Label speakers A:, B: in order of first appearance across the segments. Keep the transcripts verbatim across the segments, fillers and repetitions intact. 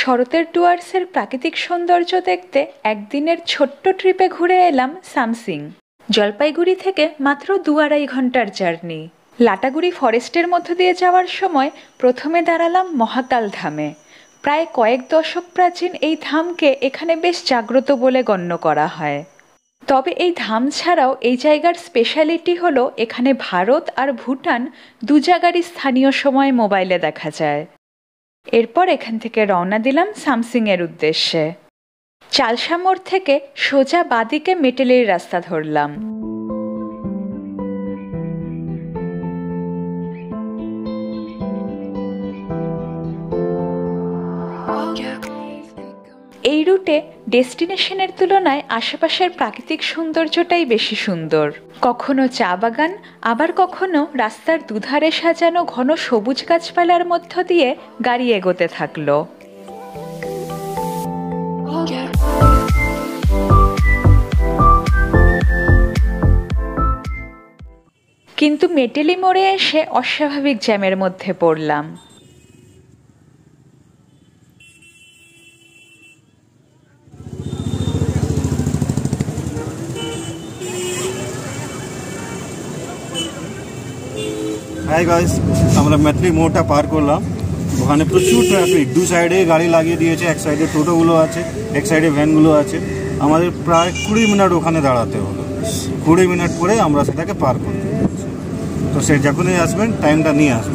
A: শরতের ডুয়ার্সের প্রাকৃতিক সৌন্দর্য দেখতে একদিনের ছোট্ট ট্রিপে ঘুরে এলাম সামসিং। জলপাইগুড়ি থেকে মাত্র দু আড়াই ঘন্টার জার্নি। লাটাগুড়ি ফরেস্টের মধ্য দিয়ে যাওয়ার সময় প্রথমে দাঁড়ালাম মহাকাল ধামে। প্রায় কয়েক দশক প্রাচীন এই ধামকে এখানে বেশ জাগ্রত বলে গণ্য করা হয়। তবে এই ধাম ছাড়াও এই জায়গার স্পেশালিটি হলো এখানে ভারত আর ভুটান দু জায়গারই স্থানীয় সময় মোবাইলে দেখা যায়। এরপর এখান থেকে রওনা দিলাম সামসিংয়ের উদ্দেশ্যে। চালসা মোড় থেকে সোজা বাদিকে মেটেলির রাস্তা ধরলাম। এই রুটে ডেস্টিনেশনের তুলনায় আশেপাশের প্রাকৃতিক সৌন্দর্যটাই বেশি সুন্দর। কখনো চা বাগান, আবার কখনো রাস্তার দুধারে সাজানো ঘন সবুজ গাছপালার মধ্য দিয়ে গাড়ি এগোতে থাকলো। কিন্তু মেটেলি মোড়ে এসে অস্বাভাবিক জ্যামের মধ্যে পড়লাম।
B: হাই গাইস, আমরা মেটলি মোড়টা পার করলাম। ওখানে প্রচুর ট্রাফিক, দু সাইডে গাড়ি লাগিয়ে দিয়েছে, এক সাইডে টোটোগুলো আছে, এক সাইডে ভ্যানগুলো আছে। আমাদের প্রায় কুড়ি মিনিট ওখানে দাঁড়াতে হলো। কুড়ি মিনিট পরে আমরা সেটাকে পার করতে পেরেছি। তো সে যখনই আসবেন টাইমটা নিয়ে আসবেন।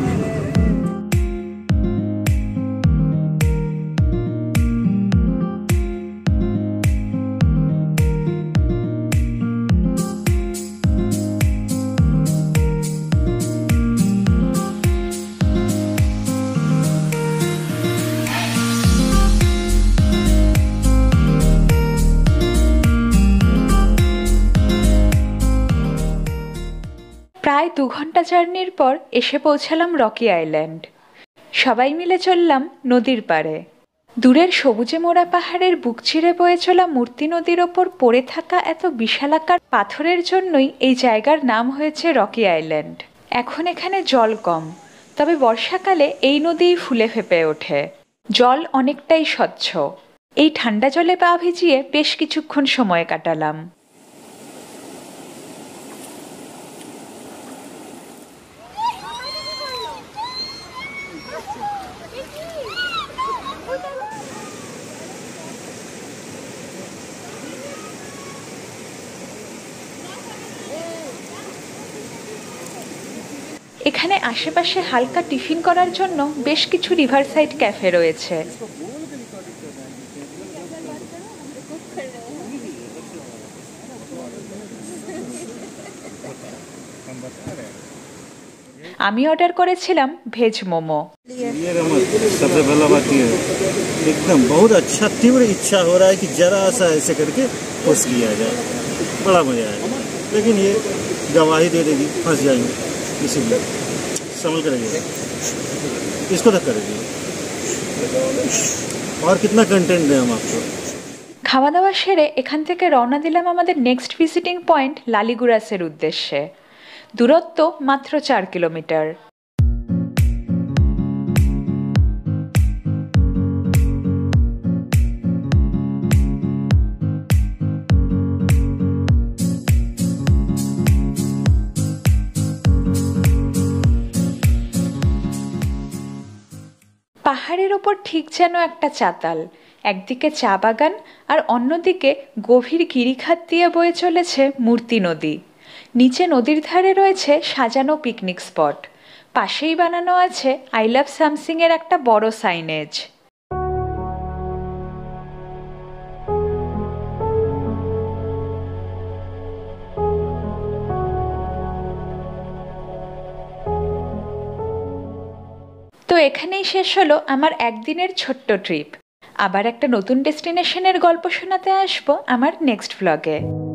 A: প্রায় দু ঘন্টা জার্নির পর এসে পৌঁছালাম রকি আইল্যান্ড। সবাই মিলে চললাম নদীর পাড়ে। দূরের সবুজে মোড়া পাহাড়ের বুক চিরে বয়ে চলা মূর্তি নদীর ওপর পড়ে থাকা এত বিশালাকার পাথরের জন্যই এই জায়গার নাম হয়েছে রকি আইল্যান্ড। এখন এখানে জল কম, তবে বর্ষাকালে এই নদীই ফুলে ফেঁপে ওঠে। জল অনেকটাই স্বচ্ছ। এই ঠান্ডা জলে পা ভিজিয়ে বেশ কিছুক্ষণ সময় কাটালাম। এখানে আশেপাশে হালকা টিফিন করার জন্য বেশ কিছু রিভারসাইড ক্যাফে রয়েছে। আমি অর্ডার করেছিলাম ভেজ মোমো।
B: सबसे पहला बात ये है, एकदम बहुत अच्छा तीव्र इच्छा हो रहा है कि जरा सा ऐसे करके पोस्ट किया जाए, बड़ा मजा आएगा। लेकिन ये गवाही दे देगी, फंस जाएंगे, इसीलिए संभल कर रहिए, इसको तक कर दीजिए। और कितना कंटेंट दें हम आपको।
A: খাওয়া দাওয়া সেরে এখান থেকে রওনা দিলাম আমাদের নেক্সট ভিজিটিং পয়েন্ট লালিগুরাসের উদ্দেশ্যে। দূরত্ব মাত্র চার কিলোমিটার। পাহাড়ের ওপর ঠিক যেন একটা চাতাল। একদিকে চা বাগান আর অন্যদিকে গভীর গিরিখাত দিয়ে বয়ে চলেছে মূর্তি নদী। নিচে নদীর ধারে রয়েছে সাজানো পিকনিক স্পট। পাশেই বানানো আছে আই লাভ সামসিং এর একটা বড় সাইনেজ। তো এখানেই শেষ হলো আমার একদিনের ছোট্ট ট্রিপ। আবার একটা নতুন ডেস্টিনেশনের গল্প শোনাতে আসবো আমার নেক্সট ভ্লগে।